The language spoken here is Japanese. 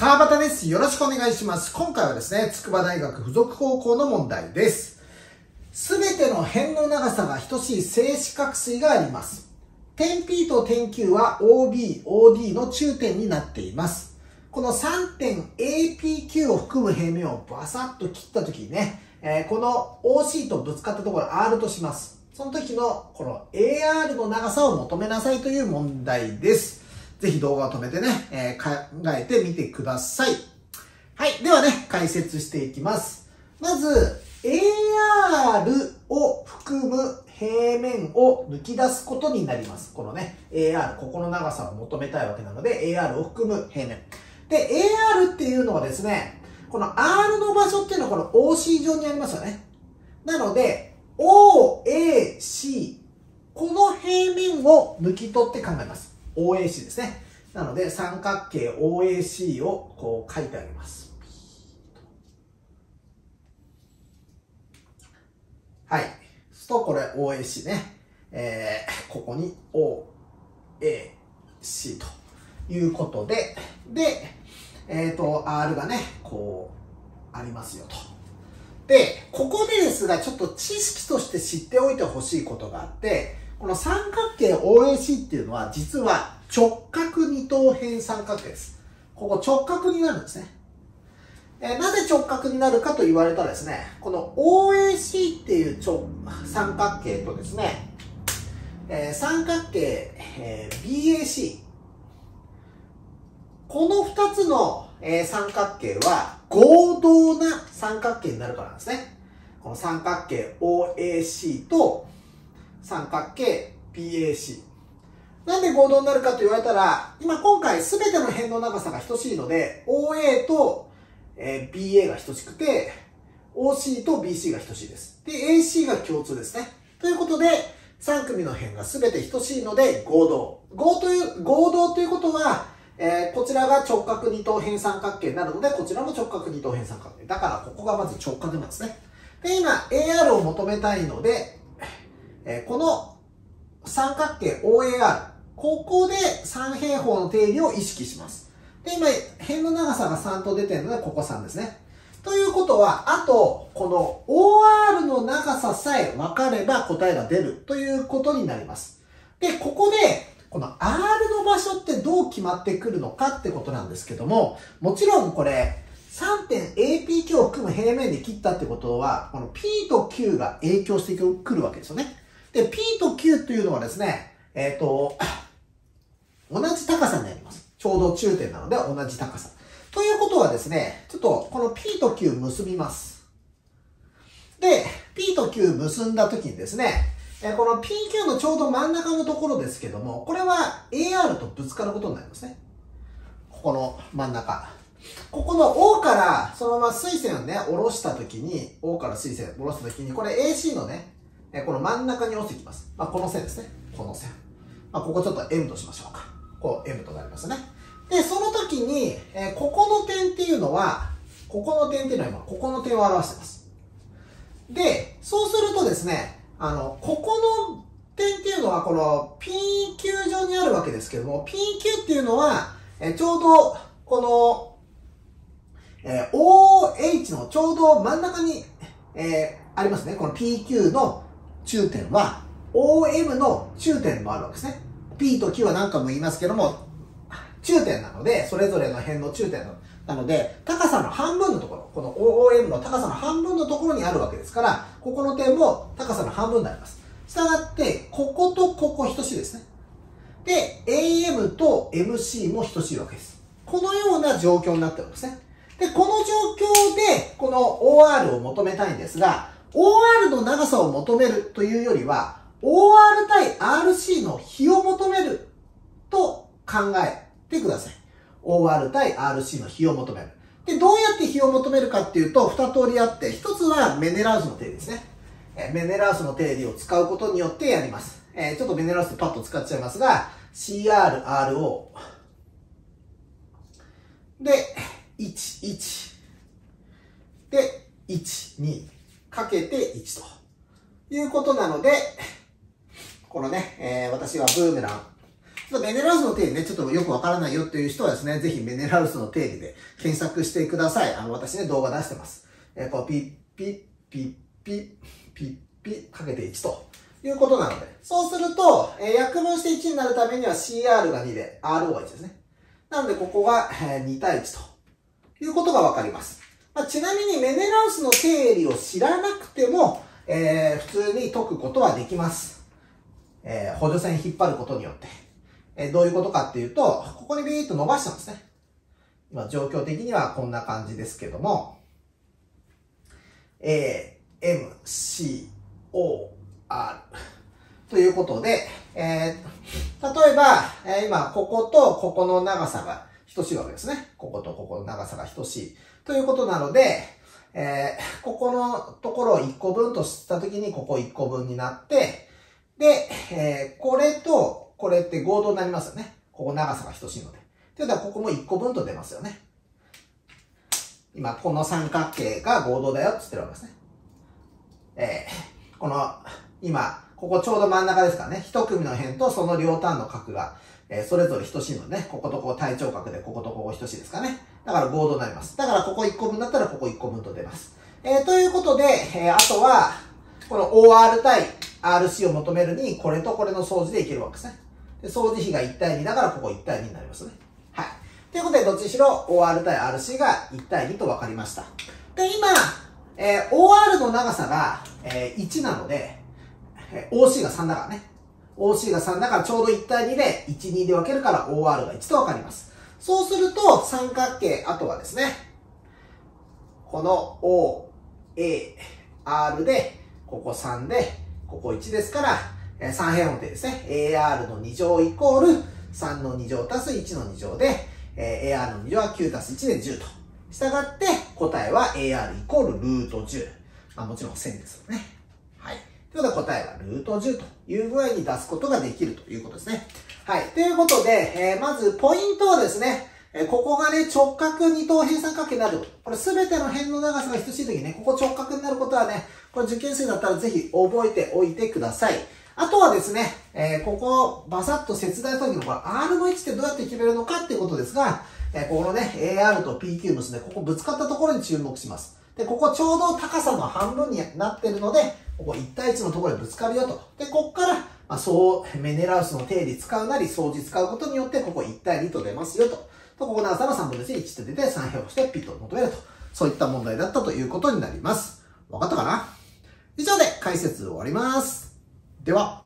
川端です。よろしくお願いします。今回はですね、筑波大学附属高校の問題です。すべての辺の長さが等しい正四角錐があります。点 P と点 Q は OB、OD の中点になっています。この3点 APQ を含む平面をバサッと切ったときにね、この OC とぶつかったところ R とします。その時のこの AR の長さを求めなさいという問題です。ぜひ動画を止めてね、考えてみてください。はい。ではね、解説していきます。まず、AR を含む平面を抜き出すことになります。このね、AR、ここの長さを求めたいわけなので、AR を含む平面。で、AR っていうのはですね、この R の場所っていうのはこの OC 上にありますよね。なので、OAC、この平面を抜き取って考えます。OAC ですね。なので、三角形 OAC をこう書いてあげます。はい。そうすると、これ OAC ね。ここに OAC ということで、R がね、こう、ありますよと。で、ここでですが、ちょっと知識として知っておいてほしいことがあって、この三角形 OAC っていうのは、実は直角二等辺三角形です。ここ直角になるんですね。なぜ直角になるかと言われたらですね、この OAC っていう三角形とですね、三角形、BAC、この2つの、三角形は合同な三角形になるからなんですね。この三角形 OAC と三角形 BAC。なんで合同になるかと言われたら、今回すべての辺の長さが等しいので、OA と、BA が等しくて、OC と BC が等しいです。で、AC が共通ですね。ということで、3組の辺がすべて等しいので合同。合同ということは、こちらが直角二等辺三角形になるので、こちらも直角二等辺三角形。だから、ここがまず直角なんですね。で、今、AR を求めたいので、この三角形 OAR、ここで三平方の定理を意識します。で、今、辺の長さが3と出てるので、ここ3ですね。ということは、あと、この OR の長ささえ分かれば答えが出るということになります。で、ここで、この R の場所ってどう決まってくるのかってことなんですけども、もちろんこれ、3点 APQ を含む平面で切ったってことは、この P と Q が影響してくるわけですよね。で、P と Q というのはですね、同じ高さになります。ちょうど中点なので同じ高さ。ということはですね、ちょっとこの P と Q 結びます。で、P と Q 結んだ時にですね、この PQ のちょうど真ん中のところですけども、これは AR とぶつかることになりますね。ここの真ん中。ここの O からそのまま垂線をね、下ろした時に、O から垂線を下ろした時に、これ AC のね、この真ん中に落ちてきます。この線ですね。この線。ここちょっと M としましょうか。こう M となりますね。で、その時に、ここの点っていうのは今、ここの点を表しています。で、そうするとですね、ここの点っていうのは、この PQ 上にあるわけですけども、PQ っていうのは、ちょうど、この、OH のちょうど真ん中に、ありますね。この PQ の中点は、OM の中点もあるわけですね。P と Q は何回も言いますけども、中点なので、それぞれの辺の中点なので、高さの半分のところ、この OM の高さの半分のところにあるわけですから、ここの点も高さの半分になります。したがって、こことここ等しいですね。で、AM と MC も等しいわけです。このような状況になってるんですね。で、この状況で、この OR を求めたいんですが、OR の長さを求めるというよりは、OR 対 RC の比を求めると考えてください。OR 対 RC の比を求める。で、どうやって比を求めるかっていうと、2通りあって、1つはメネラウスの定理ですね。メネラウスの定理を使うことによってやります。ちょっとメネラウスでパッと使っちゃいますが、CR、RO。で、1、1。で、1、2。かけて1ということなので、このね、私はブーメランちょっとメネラウスの定理ね、ちょっとよくわからないよっていう人はですね、ぜひメネラウスの定理で検索してください。私ね、動画出してます。こう、ピッピッピッピッピッピッかけて1ということなので、そうすると、約分して1になるためには CR が2で RO が1ですね。なので、ここが2対1ということがわかります。ちなみにメネラウスの定理を知らなくても、普通に解くことはできます。補助線引っ張ることによって。どういうことかっていうと、ここにビーッと伸ばしたんですね。今、状況的にはこんな感じですけども、M, C, O, R ということで、例えば、今、こことここの長さが等しいわけですね。こことここの長さが等しい。ということなので、ここのところを1個分としたときに、ここ1個分になって、で、これとこれって合同になりますよね。ここ長さが等しいので。ということは、ここも1個分と出ますよね。今、この三角形が合同だよって言ってるわけですね。この、今、ここちょうど真ん中ですからね。一組の辺とその両端の角が、それぞれ等しいのでね。こことここ対頂角で、こことここ等しいですからね。だから合同になります。だからここ1個分だったらここ1個分と出ます。ということで、あとは、この OR 対 RC を求めるに、これとこれの相似でいけるわけですね。で、相似比が1対2だからここ1対2になりますね。はい。ということで、どっちにしろ OR 対 RC が1対2と分かりました。で、今、OR の長さが、1なので、OC が3だからね。OC が3だからちょうど1対2で1、2で分けるから OR が1と分かります。そうすると三角形、あとはですね、この O、A、R で、ここ3で、ここ1ですから、三平方の定ですね。AR の2乗イコール3の2乗足す1の2乗で、AR の2乗は9足す1で10と。したがって答えは AR イコールルート10。もちろん1000ですよね。はい。ということで答えはルート10という具合に出すことができるということですね。はい。ということで、まずポイントはですね、ここがね、直角二等辺三角形になる。これすべての辺の長さが等しいときね、ここ直角になることはね、これ受験生だったらぜひ覚えておいてください。あとはですね、ここバサッと切断した時のこれ R の位置ってどうやって決めるのかっていうことですが、ここのね、AR と PQ 結んで、ここぶつかったところに注目します。で、ここちょうど高さの半分になってるので、ここ1対1のところにぶつかるよと。で、ここから、メネラウスの定理使うなり、相似使うことによって、ここ1対2と出ますよと。ここ長さの3分の1と出て、三平方してピッと求めると。そういった問題だったということになります。わかったかな？以上で解説終わります。では。